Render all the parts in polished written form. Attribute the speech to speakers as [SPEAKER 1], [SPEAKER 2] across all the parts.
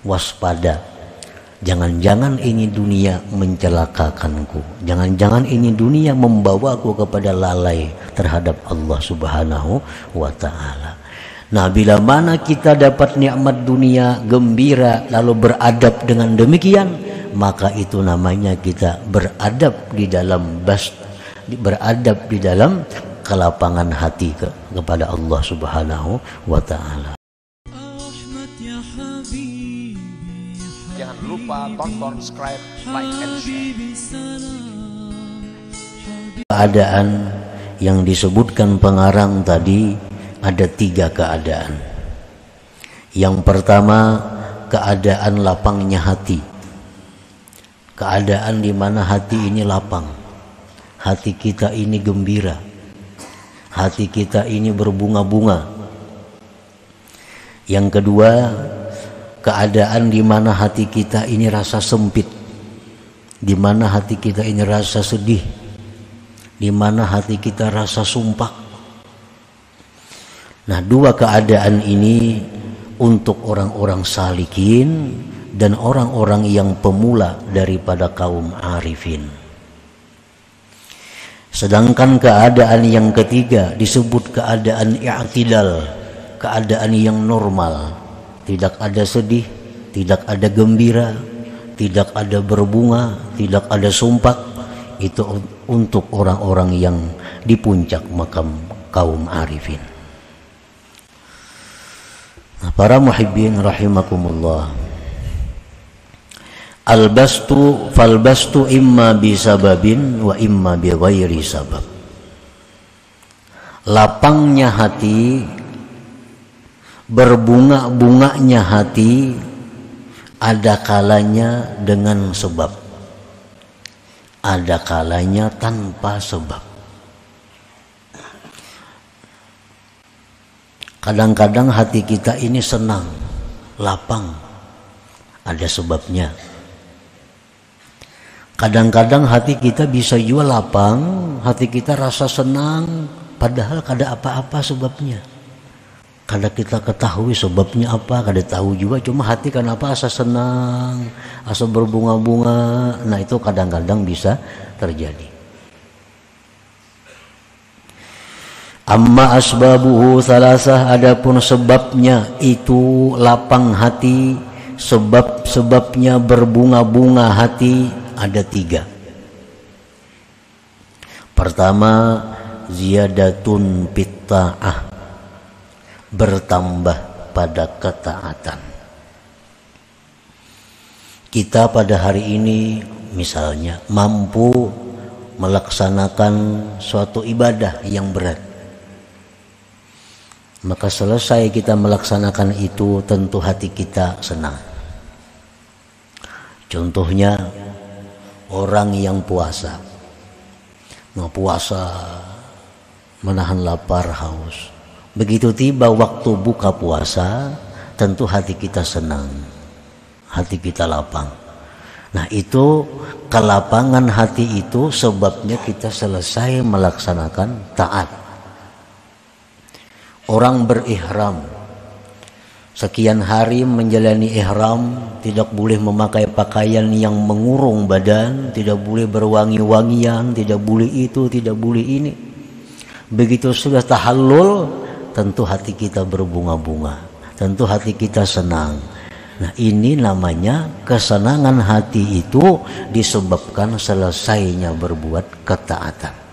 [SPEAKER 1] waspada. Jangan-jangan ini dunia mencelakakanku. Jangan-jangan ini dunia membawaku kepada lalai terhadap Allah Subhanahu wa ta'ala. Nah, bila mana kita dapat nikmat dunia, gembira, lalu beradab dengan demikian, maka itu namanya kita beradab di dalam kelapangan hati kepada Allah Subhanahu wa ta'ala.
[SPEAKER 2] Jangan lupa tonton, subscribe, like, and share.
[SPEAKER 1] Keadaan yang disebutkan pengarang tadi ada 3 keadaan. Yang pertama, keadaan lapangnya hati. Keadaan di mana hati ini lapang. Hati kita ini gembira. Hati kita ini berbunga-bunga. Yang kedua, keadaan di mana hati kita ini rasa sempit. Di mana hati kita ini rasa sedih. Di mana hati kita rasa sumpah. Nah, 2 keadaan ini untuk orang-orang salikin dan orang-orang yang pemula daripada kaum arifin. Sedangkan keadaan yang ketiga disebut keadaan i'tidal, keadaan yang normal. Tidak ada sedih, tidak ada gembira, tidak ada berbunga, tidak ada sumpah. Itu untuk orang-orang yang di puncak makam kaum arifin. Nah, para muhibbin rahimakumullah, falbastu imma bisababin wa imma bi ghairi sabab. Lapangnya hati, berbunga-bunganya hati, ada kalanya dengan sebab, ada kalanya tanpa sebab. Kadang-kadang hati kita ini senang, lapang, ada sebabnya. Kadang-kadang hati kita bisa juga lapang, hati kita rasa senang, padahal kada apa-apa sebabnya. Kada kita ketahui sebabnya apa, kada tahu juga, cuma hati kenapa asa senang, asa berbunga-bunga. Nah, itu kadang-kadang bisa terjadi. Amma asbabuhu salasah, adapun sebabnya itu lapang hati, sebabnya berbunga-bunga hati ada 3. Pertama, ziyadatun bitta'ah, bertambah pada ketaatan. Kita pada hari ini misalnya mampu melaksanakan suatu ibadah yang berat. Maka selesai kita melaksanakan itu, tentu hati kita senang. Contohnya orang yang puasa. Nah, puasa menahan lapar, haus. Begitu tiba waktu buka puasa, tentu hati kita senang. Hati kita lapang. Nah, itu kelapangan hati itu sebabnya kita selesai melaksanakan taat. Orang berihram, sekian hari menjalani ihram, tidak boleh memakai pakaian yang mengurung badan, tidak boleh berwangi-wangian, tidak boleh itu, tidak boleh ini. Begitu sudah tahallul, tentu hati kita berbunga-bunga, tentu hati kita senang. Nah, ini namanya kesenangan hati itu disebabkan selesainya berbuat ketaatan.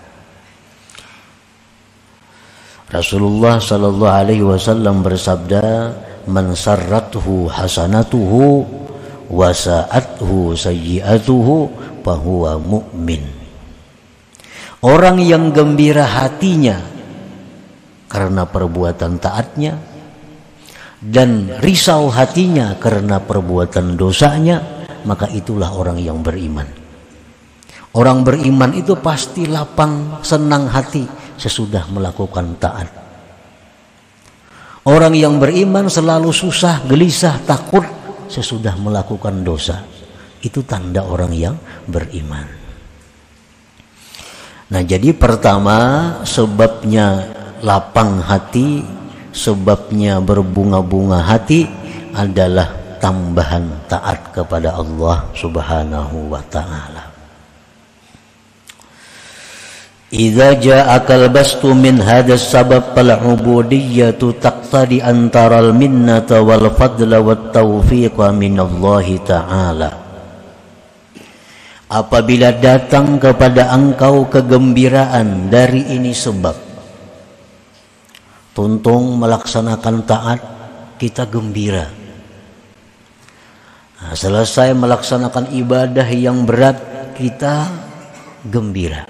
[SPEAKER 1] Rasulullah sallallahu alaihi wasallam bersabda, "Man sarrathu hasanatuhu wa sa'athu sayyi'atuhu fahuwa mu'min." Orang yang gembira hatinya karena perbuatan taatnya dan risau hatinya karena perbuatan dosanya, maka itulah orang yang beriman. Orang beriman itu pasti lapang, senang hati sesudah melakukan taat. Orang yang beriman selalu susah, gelisah, takut sesudah melakukan dosa. Itu tanda orang yang beriman. Nah, jadi pertama, sebabnya lapang hati, sebabnya berbunga-bunga hati adalah tambahan taat kepada Allah Subhanahu wa ta'ala. Idza ja'aka al-bastu min hadzal sabab fal-'ubudiyyatu taqtadi antara al-minnata wal fadla wat taufiqa min Allah ta'ala. Apabila datang kepada engkau kegembiraan dari ini sebab, tuntung melaksanakan taat, kita gembira. Nah, selesai melaksanakan ibadah yang berat, kita gembira.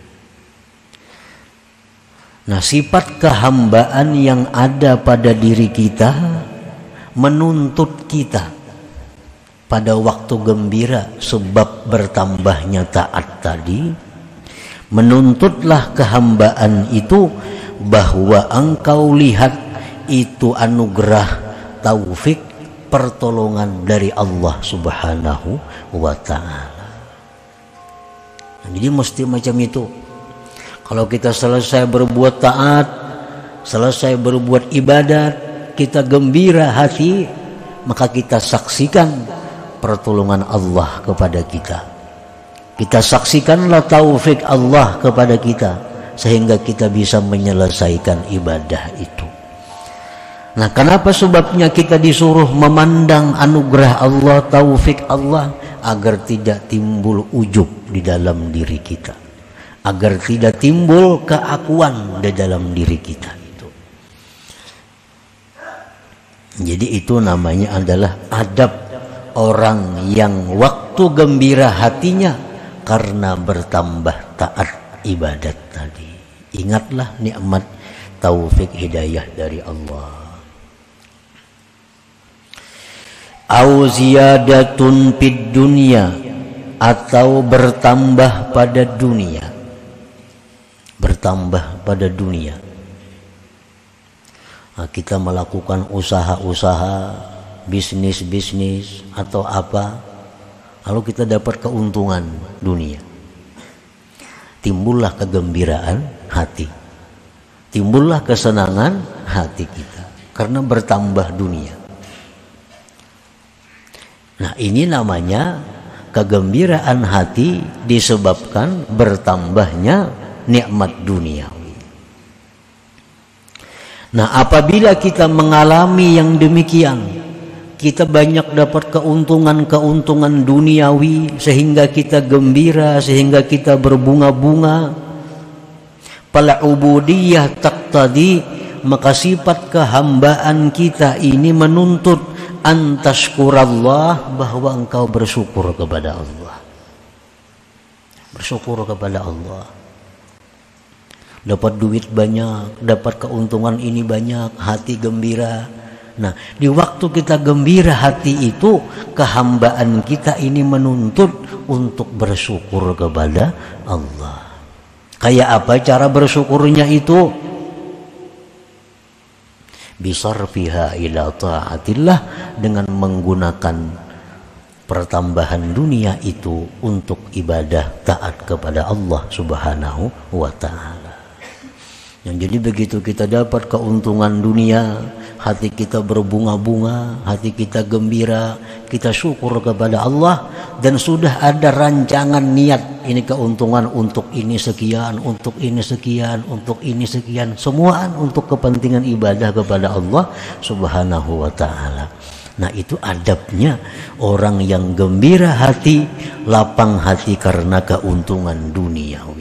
[SPEAKER 1] Nah, sifat kehambaan yang ada pada diri kita menuntut kita pada waktu gembira sebab bertambahnya taat tadi, menuntutlah kehambaan itu bahwa engkau lihat itu anugerah, taufik, pertolongan dari Allah Subhanahu wa ta'ala. Jadi mesti macam itu. Kalau kita selesai berbuat taat, selesai berbuat ibadat, kita gembira hati, maka kita saksikan pertolongan Allah kepada kita. Kita saksikanlah taufik Allah kepada kita, sehingga kita bisa menyelesaikan ibadah itu. Nah, kenapa sebabnya kita disuruh memandang anugerah Allah, taufik Allah, agar tidak timbul ujub di dalam diri kita, agar tidak timbul keakuan di dalam diri kita itu. Jadi itu namanya adalah adab orang yang waktu gembira hatinya karena bertambah taat ibadat tadi. Ingatlah nikmat taufik hidayah dari Allah. Au ziyadatun fid dunya, atau bertambah pada dunia. Bertambah pada dunia. Nah, kita melakukan usaha-usaha, bisnis-bisnis atau apa, lalu kita dapat keuntungan dunia. Timbullah kegembiraan hati, timbullah kesenangan hati kita karena bertambah dunia. Nah, ini namanya kegembiraan hati disebabkan bertambahnya nikmat duniawi. Nah, apabila kita mengalami yang demikian, kita banyak dapat keuntungan-keuntungan duniawi sehingga kita gembira, sehingga kita berbunga-bunga. Fal ubudiyah taqtadi, maka sifat kehambaan kita ini menuntut antashkurallah, bahwa engkau bersyukur kepada Allah. Bersyukur kepada Allah. Dapat duit banyak, dapat keuntungan ini banyak, hati gembira. Nah, di waktu kita gembira hati itu, kehambaan kita ini menuntut untuk bersyukur kepada Allah. Kayak apa cara bersyukurnya itu? Bisarfiha ila ta'atillah, dengan menggunakan pertambahan dunia itu untuk ibadah taat kepada Allah Subhanahu wa ta'ala. Yang jadi begitu kita dapat keuntungan dunia, hati kita berbunga-bunga, hati kita gembira, kita syukur kepada Allah, dan sudah ada rancangan niat, ini keuntungan untuk ini sekian, untuk ini sekian, untuk ini sekian, semuaan untuk kepentingan ibadah kepada Allah Subhanahu wa ta'ala. Nah, itu adabnya orang yang gembira hati, lapang hati karena keuntungan duniawi.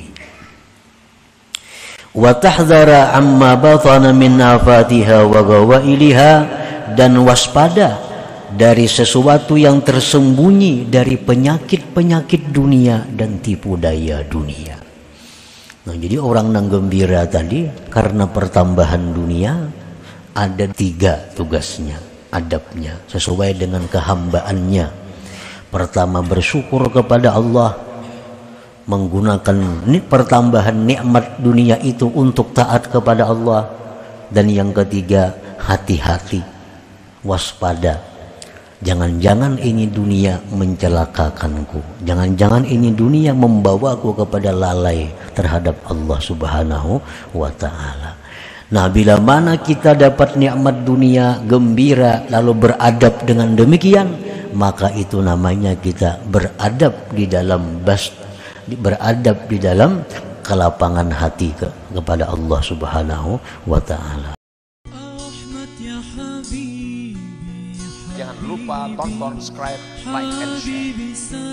[SPEAKER 1] Wa tahdhara amma batana min afatiha wa gawailiha, dan waspada dari sesuatu yang tersembunyi dari penyakit-penyakit dunia dan tipu daya dunia. Nah, jadi orang yang gembira tadi karena pertambahan dunia, ada 3 tugasnya, adabnya sesuai dengan kehambaannya. Pertama, bersyukur kepada Allah, menggunakan pertambahan nikmat dunia itu untuk taat kepada Allah. Dan yang ketiga, hati-hati, waspada, jangan-jangan ini dunia mencelakakanku, jangan-jangan ini dunia membawaku kepada lalai terhadap Allah Subhanahu wa ta'ala. Nah, bila mana kita dapat nikmat dunia, gembira, lalu beradab dengan demikian, maka itu namanya kita beradab di dalam beradab di dalam kelapangan hati kepada Allah Subhanahu wa Ta'ala.
[SPEAKER 2] Jangan lupa tonton, subscribe, like, and share.